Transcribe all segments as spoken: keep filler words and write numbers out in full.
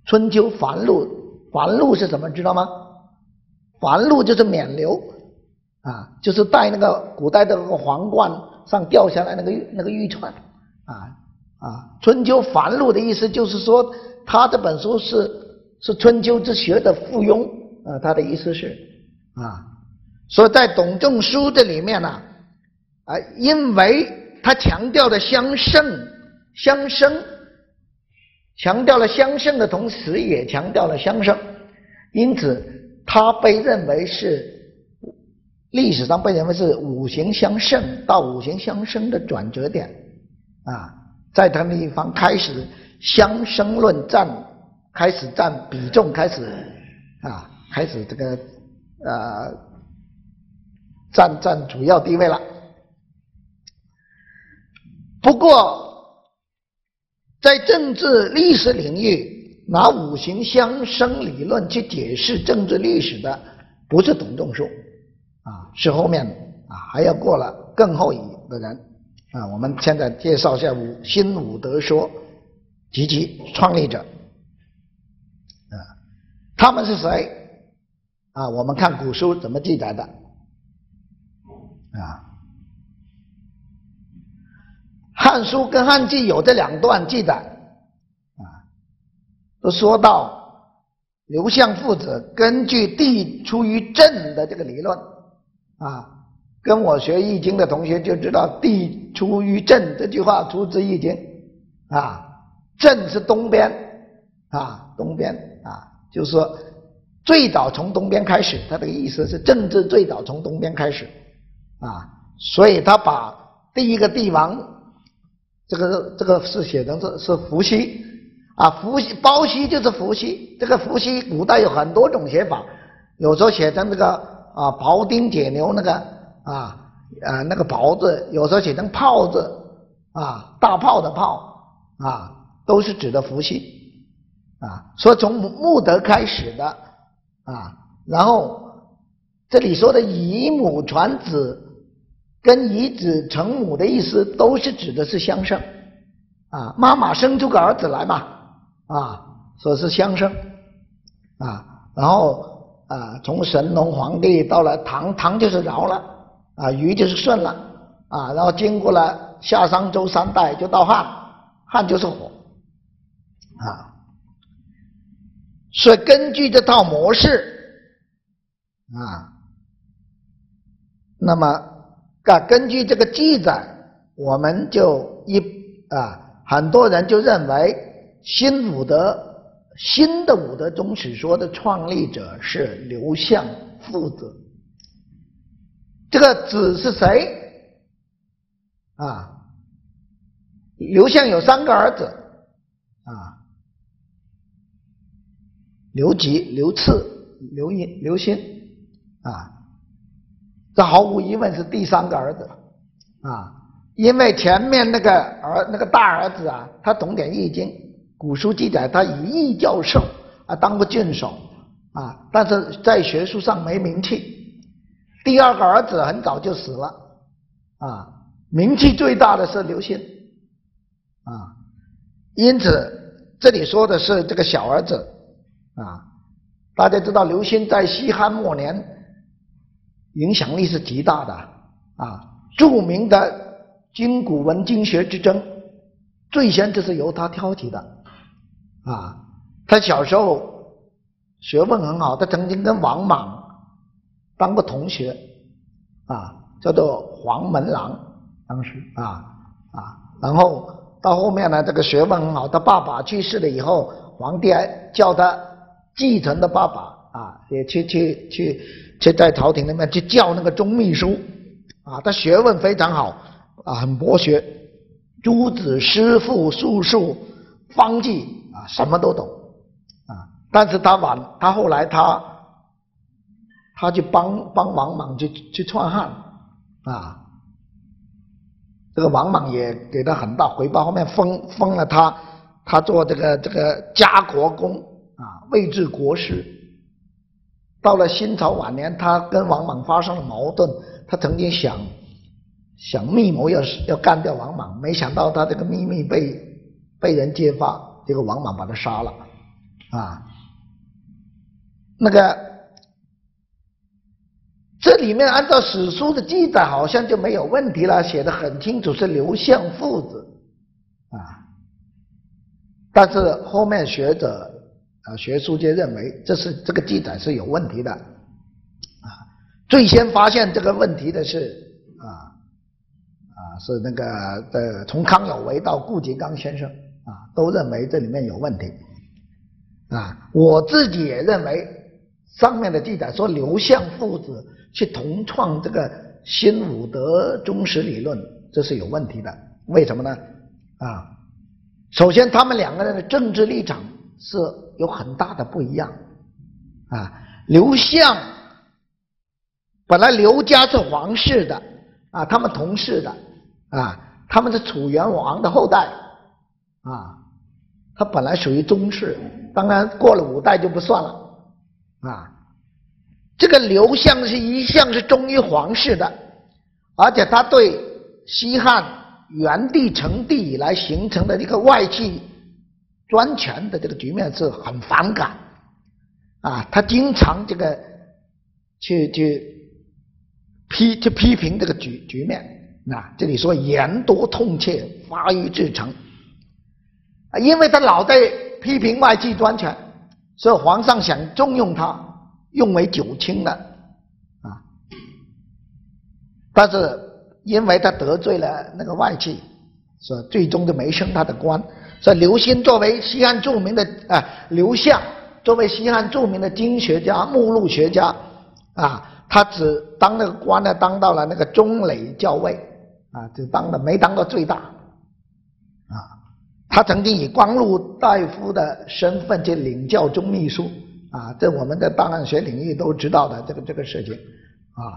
春秋繁露，繁露是什么知道吗？繁露就是冕旒啊，就是戴那个古代的那个皇冠上掉下来那个那个玉串啊啊。春秋繁露的意思就是说，他这本书是是春秋之学的附庸啊，他的意思是啊，所以在董仲舒这里面呢啊，啊，因为他强调了相胜相生。强调了相胜的同时，也强调了相生，因此它被认为是历史上被认为是五行相胜到五行相生的转折点啊，在他们地方开始相生论占，开始占比重，开始啊，开始这个呃占占主要地位了。不过，在政治历史领域，拿五行相生理论去解释政治历史的，不是董仲舒啊，是后面啊还要过了更后一的人啊。我们现在介绍一下五新五德说及其创立者啊，他们是谁啊？我们看古书怎么记载的啊。汉书跟汉纪有这两段记载啊，都说到刘向父子根据地出于震的这个理论啊，跟我学易经的同学就知道地出于震这句话出自易经啊，震是东边啊，东边啊，就是说最早从东边开始，他的意思是政治最早从东边开始啊，所以他把第一个帝王。这个这个是写成是是伏羲啊，伏羲包羲就是伏羲，这个伏羲古代有很多种写法，有时候写成这个啊庖丁解牛那个啊啊那个庖字，有时候写成炮字啊，大炮的炮啊，都是指的伏羲啊，所以从穆德开始的啊，然后这里说的以母传子。跟以子成母的意思都是指的是相生啊，妈妈生出个儿子来嘛啊，说是相生啊，然后啊从神农皇帝到了唐，唐就是尧了啊，禹就是舜了啊，然后经过了夏商周三代就到汉，汉就是火啊，所以根据这套模式啊，那么。啊，根据这个记载，我们就一啊，很多人就认为新五德新的五德宗史说的创立者是刘向父子。这个子是谁啊？刘向有三个儿子啊，刘吉、刘次、刘殷、刘歆啊。这毫无疑问是第三个儿子啊，因为前面那个儿那个大儿子啊，他懂点易经，古书记载他以易教授啊当过郡守啊，但是在学术上没名气。第二个儿子很早就死了啊，名气最大的是刘歆啊，因此这里说的是这个小儿子啊，大家知道刘歆在西汉末年。影响力是极大的啊！著名的经古文经学之争，最先就是由他挑起的啊！他小时候学问很好，他曾经跟王莽当过同学啊，叫做黄门郎，当时啊啊，然后到后面呢，这个学问很好，他爸爸去世了以后，皇帝还叫他继承的爸爸啊，也去去去。去在朝廷里面去教那个中秘书啊，他学问非常好啊，很博学，诸子诗赋术数方技啊，什么都懂啊。但是他晚，他后来他他去帮帮王莽去去篡汉啊，这个王莽也给他很大回报，后面封封了他，他做这个这个加国公啊，位至国师。到了新朝晚年，他跟王莽发生了矛盾，他曾经想想密谋要要干掉王莽，没想到他这个秘密被被人揭发，结果王莽把他杀了啊，那个这里面按照史书的记载，好像就没有问题了，写得很清楚是刘向父子啊。但是后面学者啊学术界认为，这是这个记载是有问题的啊。最先发现这个问题的是啊啊是那个的从康有为到顾颉刚先生啊，都认为这里面有问题啊。我自己也认为上面的记载说刘向父子去同创这个新武德中史理论，这是有问题的。为什么呢？啊，首先他们两个人的政治立场是有很大的不一样啊。刘向本来刘家是皇室的啊，他们同室的啊，他们是楚元王的后代啊，他本来属于宗室，当然过了五代就不算了啊。这个刘向是一向是忠于皇室的，而且他对西汉元帝成帝以来形成的这个外戚专权的这个局面是很反感啊，他经常这个去去批去批评这个局局面啊，这里说言多痛切，发于至诚啊，因为他老在批评外戚专权，所以皇上想重用他，用为九卿的啊，但是因为他得罪了那个外戚，所以最终就没升他的官。所以刘歆作为西汉著名的啊，刘向作为西汉著名的经学家、目录学家啊，他只当那个官呢，当到了那个中累校尉啊，只当了没当到最大啊。他曾经以光禄大夫的身份去领教中秘书啊，这我们在档案学领域都知道的这个这个事情啊。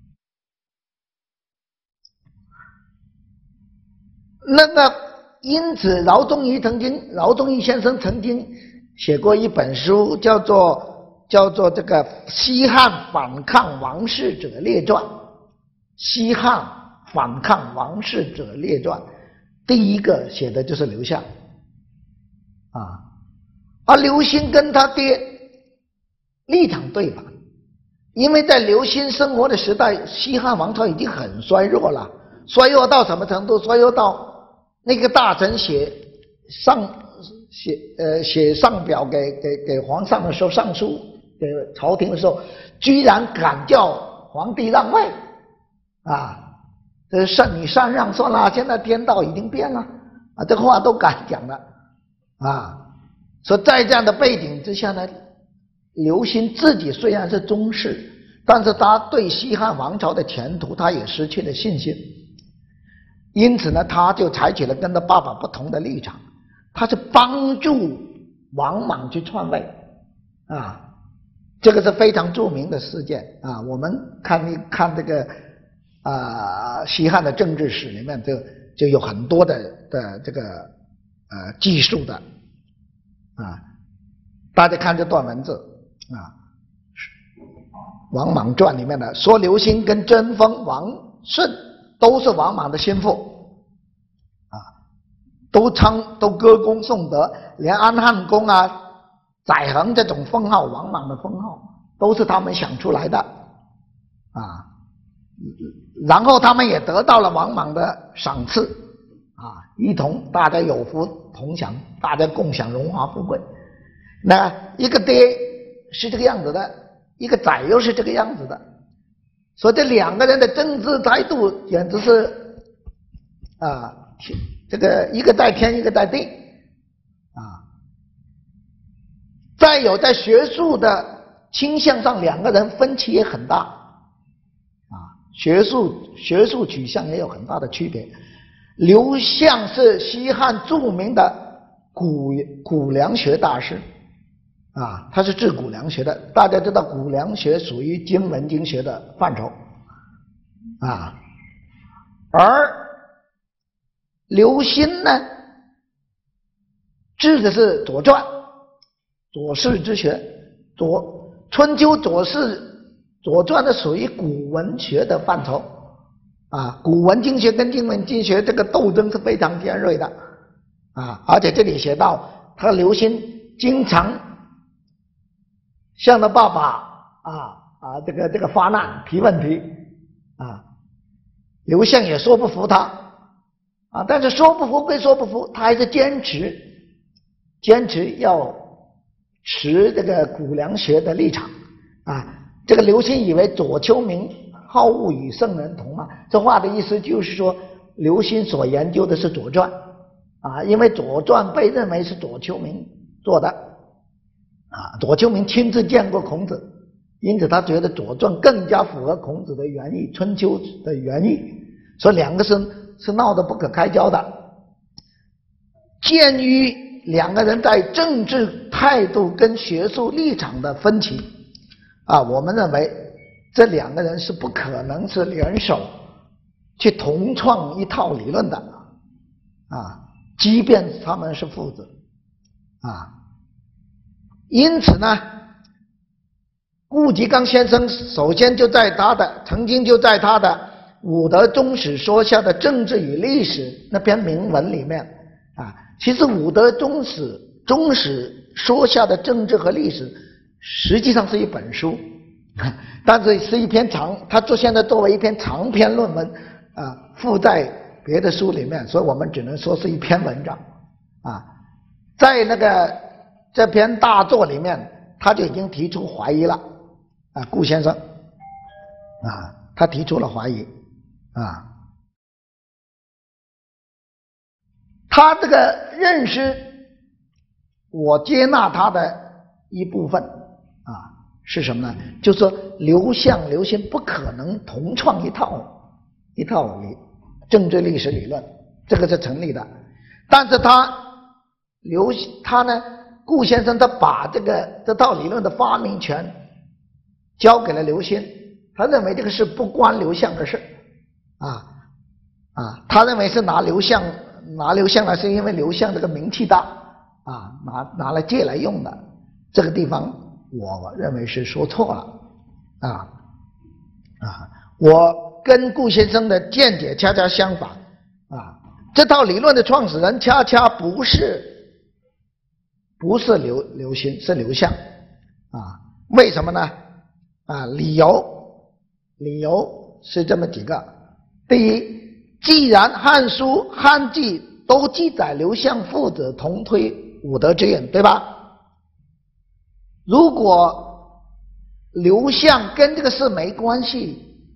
那个因此饶宗颐曾经饶宗颐先生曾经写过一本书，叫做叫做这个西汉反抗王室者列传。西汉反抗王室者列传，第一个写的就是刘向啊，而刘歆跟他爹立场对反，因为在刘歆生活的时代，西汉王朝已经很衰弱了，衰弱到什么程度？衰弱到那个大臣写上写呃写上表给给给皇上的时候，上书给朝廷的时候，居然敢叫皇帝让位啊！这善你禅让算了，现在天道已经变了啊，这话都敢讲了啊！所以在这样的背景之下呢，刘歆自己虽然是宗室，但是他对西汉王朝的前途他也失去了信心。因此呢，他就采取了跟他爸爸不同的立场，他是帮助王莽去篡位啊，这个是非常著名的事件啊。我们看一看这个啊西汉的政治史里面就就有很多的的这个呃记述的啊，大家看这段文字啊，《王莽传》里面的说刘歆跟贞丰、王顺都是王莽的心腹啊，都称都歌功颂德，连安汉公啊、载衡这种封号，王莽的封号都是他们想出来的啊。然后他们也得到了王莽的赏赐啊，一同大家有福同享，大家共享荣华富贵。那一个爹是这个样子的，一个仔又是这个样子的。所以这两个人的政治态度简直是啊，这个一个在天，一个在地啊。再有在学术的倾向上，两个人分歧也很大啊，学术学术取向也有很大的区别。刘向是西汉著名的古古梁学大师啊，他是治古梁学的。大家知道古梁学属于经文经学的范畴啊，而刘歆呢治的是左传、左氏之学。左春秋左氏左传的属于古文学的范畴啊，古文经学跟经文经学这个斗争是非常尖锐的啊，而且这里写到他刘歆经常向他爸爸啊啊这个这个发难提问题啊，刘向也说不服他啊，但是说不服归说不服，他还是坚持坚持要持这个古梁学的立场啊。这个刘歆以为左丘明好恶与圣人同嘛，这话的意思就是说，刘歆所研究的是《左传》啊，因为《左传》被认为是左丘明做的啊，左丘明亲自见过孔子，因此他觉得《左传》更加符合孔子的原意，春秋的原意，所以两个是是闹得不可开交的。鉴于两个人在政治态度跟学术立场的分歧啊，我们认为这两个人是不可能是联手去同创一套理论的啊，即便他们是父子啊。因此呢，顾颉刚先生首先就在他的曾经就在他的《武德宗史说下的政治与历史》那篇铭文里面啊，其实《武德宗史宗史说下的政治和历史》实际上是一本书，但是是一篇长，他做现在作为一篇长篇论文啊，附在别的书里面，所以我们只能说是一篇文章啊。在那个这篇大作里面，他就已经提出怀疑了啊，顾先生啊，他提出了怀疑啊。他这个认识，我接纳他的一部分啊。是什么呢？就是说刘向、刘歆不可能同创一套一套理政治历史理论，这个是成立的。但是他刘他呢，顾先生他把这个这套理论的发明权交给了刘歆，他认为这个事不关刘向的事啊啊，他认为是拿刘向拿刘向来，是因为刘向这个名气大啊，拿拿来借来用的。这个地方我认为是说错了啊啊！我跟顾先生的见解恰恰相反啊！这套理论的创始人恰恰不是不是刘刘歆，是刘向啊！为什么呢？啊，理由理由是这么几个：第一，既然《汉书》《汉记》都记载刘向父子同推武德之运，对吧？如果刘向跟这个事没关系，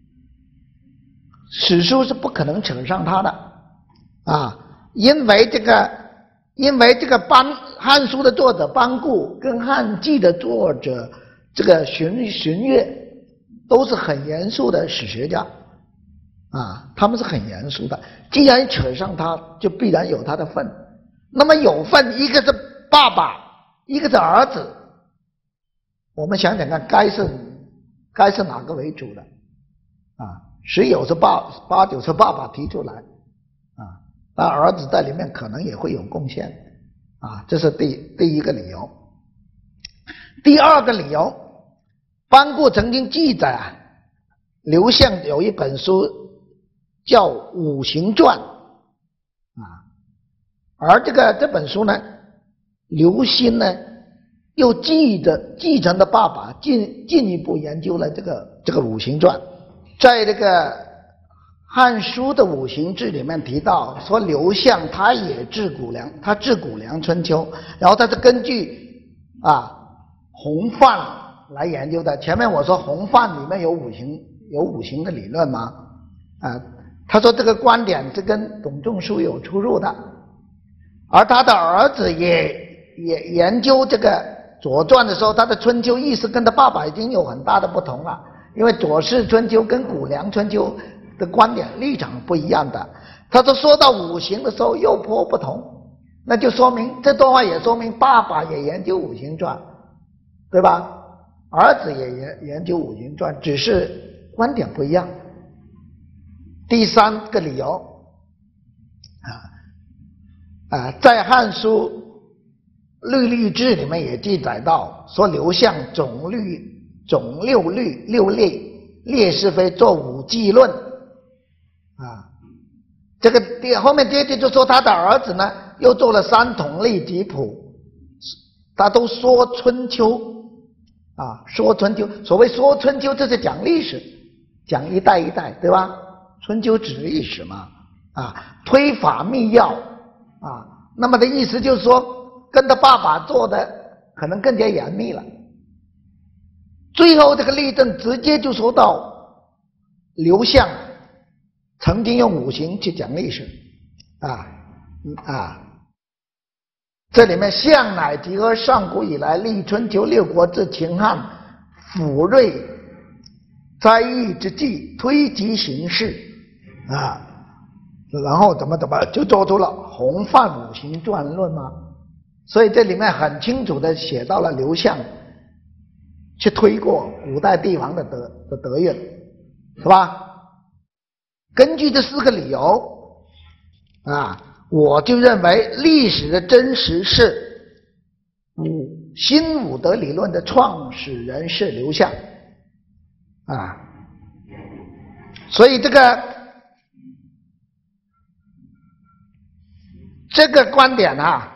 史书是不可能扯上他的啊，因为这个，因为这个班《汉书》的作者班固跟《汉记》的作者这个荀荀悦都是很严肃的史学家啊，他们是很严肃的。既然扯上他，就必然有他的份。那么有份，一个是爸爸，一个是儿子。我们想想看，该是该是哪个为主的啊？十有是爸，八九是爸爸提出来啊，但儿子在里面可能也会有贡献啊，这是第第一个理由。第二个理由，班固曾经记载啊，刘向有一本书叫《五行传》啊，而这个这本书呢，刘歆呢又继着继承的爸爸进进一步研究了这个这个《五行传》，在这个《汉书》的《五行志》里面提到说，刘向他也治谷梁，他治谷梁春秋，然后他是根据啊洪范来研究的。前面我说洪范里面有五行有五行的理论吗？啊，他说这个观点是跟董仲舒有出入的，而他的儿子也也研究这个《左传》的时候，他的春秋意识跟他爸爸已经有很大的不同了，因为左氏春秋跟谷梁春秋的观点立场不一样的。他说说到五行的时候又颇不同，那就说明这段话也说明爸爸也研究五行传，对吧？儿子也研研究五行传，只是观点不一样。第三个理由啊啊，在《汉书·律历志》里面也记载到，说刘向总律总六律六列列是非，作五纪论啊。这个第后面接着就说他的儿子呢，又做了三统历集谱，他都说春秋啊，说春秋，所谓说春秋，这是讲历史，讲一代一代，对吧？春秋指历史嘛，啊，推法密要啊，那么的意思就是说，跟他爸爸做的可能更加严密了。最后这个例证直接就说到刘向曾经用五行去讲历史，啊啊，这里面向乃集合上古以来历春秋六国至秦汉抚瑞灾异之际，推及形势啊，然后怎么怎么就做出了洪范五行传论吗？所以这里面很清楚的写到了刘向去推过五代帝王的德的德运，是吧？根据这四个理由啊，我就认为历史的真实是五新五德理论的创始人是刘向啊，所以这个这个观点啊，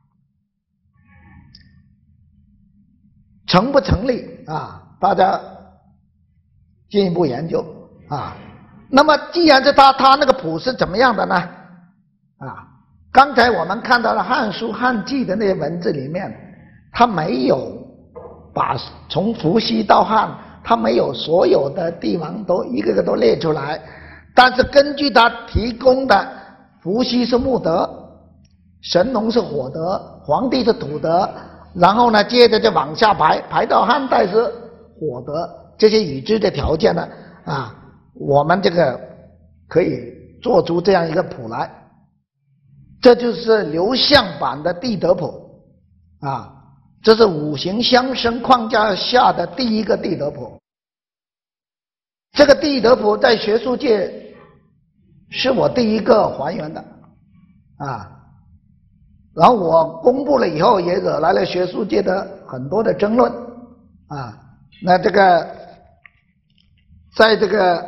成不成立啊？大家进一步研究啊。那么既然是他他那个谱是怎么样的呢？啊，刚才我们看到了《汉书》《汉纪》的那些文字里面，他没有把从伏羲到汉，他没有所有的帝王都一个个都列出来，但是根据他提供的，伏羲是木德，神农是火德，黄帝是土德，然后呢接着就往下排，排到汉代是火德，这些已知的条件呢啊，我们这个可以做出这样一个谱来，这就是刘向版的地德谱啊，这是五行相生框架下的第一个地德谱。这个地德谱在学术界是我第一个还原的啊，然后我公布了以后，也惹来了学术界的很多的争论啊。那这个在这个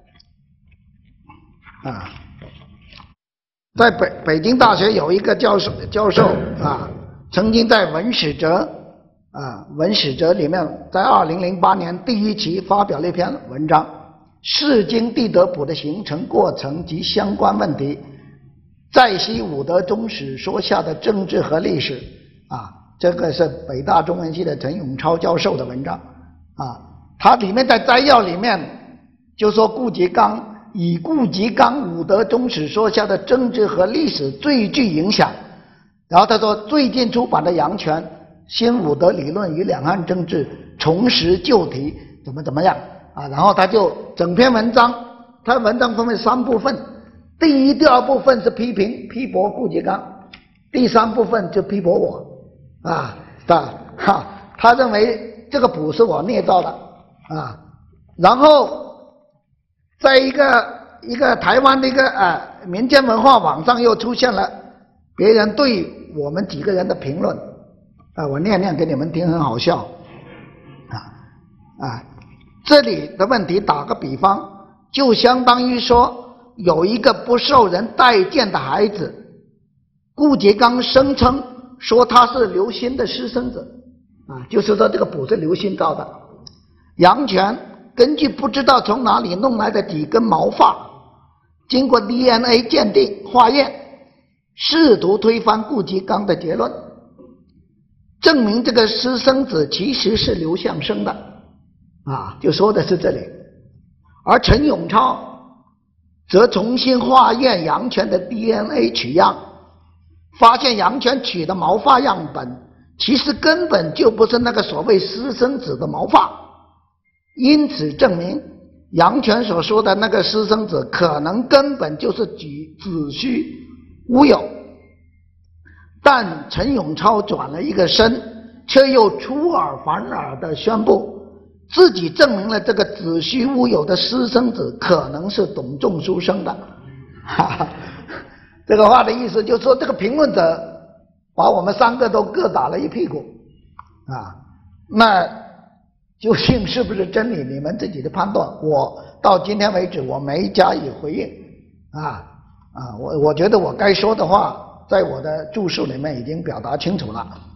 啊，在北北京大学有一个教授教授啊，曾经在《文史哲》啊，《文史哲》里面，在二零零八年第一期发表了一篇文章，《释经地德谱的形成过程及相关问题》。在西五德中史说下的政治和历史啊，这个是北大中文系的陈永超教授的文章啊，他里面在摘要里面就说顾颉刚以顾颉刚五德中史说下的政治和历史最具影响，然后他说最近出版的杨权新五德理论与两岸政治重拾旧题怎么怎么样啊，然后他就整篇文章，他文章分为三部分。第一、第二部分是批评批驳顾颉刚，第三部分就批驳我，啊，他哈，他认为这个谱是我捏造的啊，然后在一个一个台湾的一个呃民间文化网上又出现了别人对我们几个人的评论啊，我念念给你们听，很好笑啊啊，这里的问题打个比方，就相当于说。有一个不受人待见的孩子，顾颉刚声称说他是刘歆的私生子啊，就是说这个谱是刘歆造的。杨权根据不知道从哪里弄来的几根毛发，经过 D N A 鉴定化验，试图推翻顾颉刚的结论，证明这个私生子其实是刘向生的啊，就说的是这里。而陈永超则重新化验杨权的 D N A 取样，发现杨权取的毛发样本其实根本就不是那个所谓私生子的毛发，因此证明杨权所说的那个私生子可能根本就是子虚乌有。但陈永超转了一个身，却又出尔反尔地宣布自己证明了这个子虚乌有的私生子可能是董仲舒生的，哈哈，这个话的意思就是说，这个评论者把我们三个都各打了一屁股啊。那究竟是不是真理，你们自己的判断。我到今天为止我没加以回应啊啊，我我觉得我该说的话，在我的著述里面已经表达清楚了。